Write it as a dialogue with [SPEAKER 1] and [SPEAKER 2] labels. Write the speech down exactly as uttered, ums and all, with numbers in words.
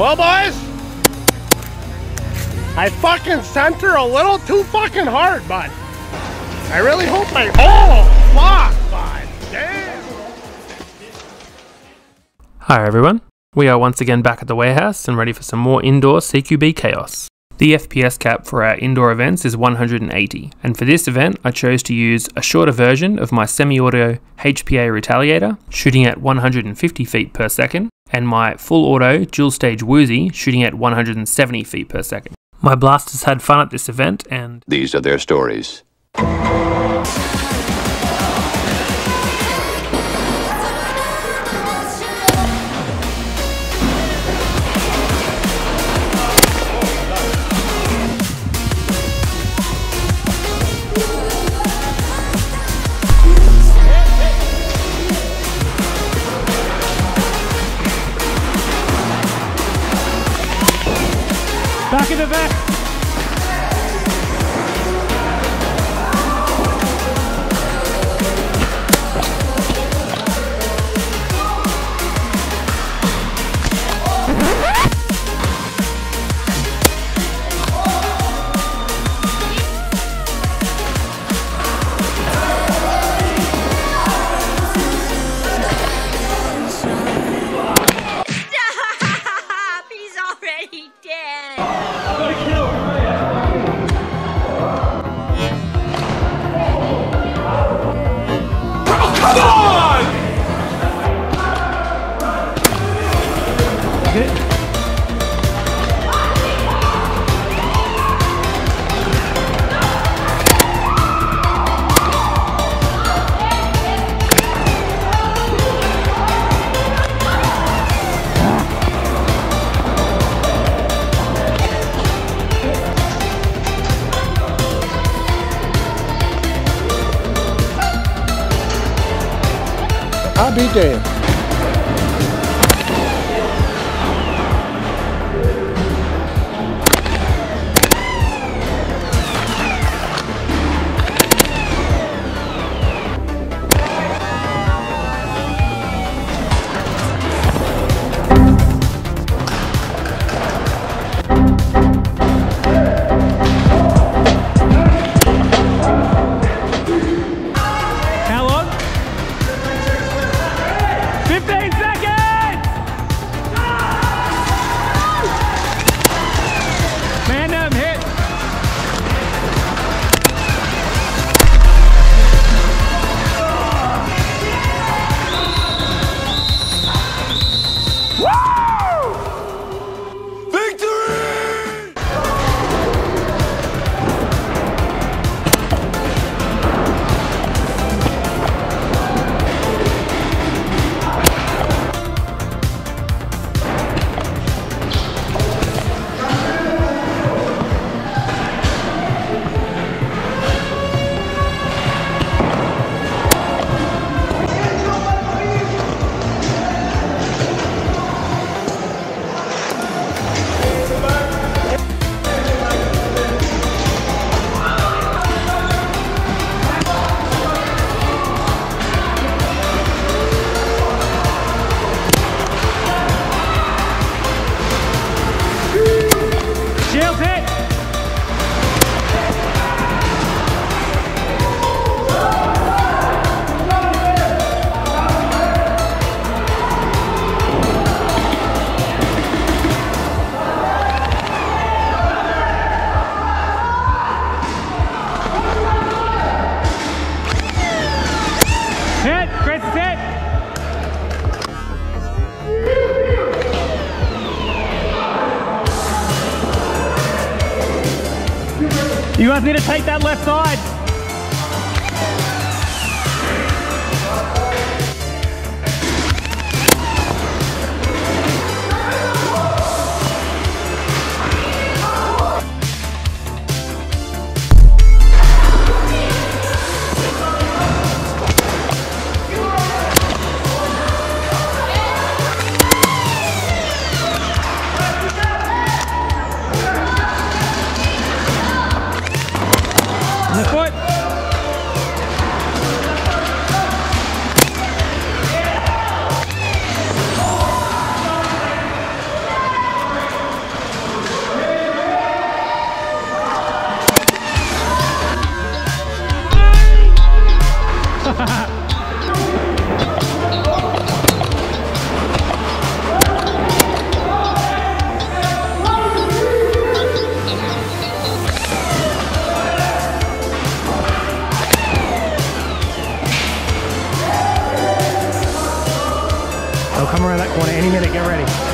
[SPEAKER 1] Well, boys, I fucking sent her a little too fucking hard, bud. I really hope I... Oh, fuck, bud. Damn.
[SPEAKER 2] Hi everyone, we are once again back at the warehouse and ready for some more indoor C Q B chaos. The F P S cap for our indoor events is one hundred eighty, and for this event I chose to use a shorter version of my semi-auto H P A retaliator, shooting at one hundred fifty feet per second, and my full auto dual stage woozi shooting at one hundred seventy feet per second. My blasters had fun at this event and
[SPEAKER 3] these are their stories.
[SPEAKER 2] back in the back.
[SPEAKER 1] I'll be damned.
[SPEAKER 2] You guys need to take that left side. Foot.
[SPEAKER 1] They'll come around that corner any minute, get ready.